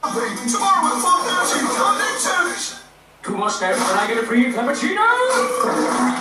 Tomorrow at 4:30 on Nicktoons. Too much now. Can I get a free cappuccino?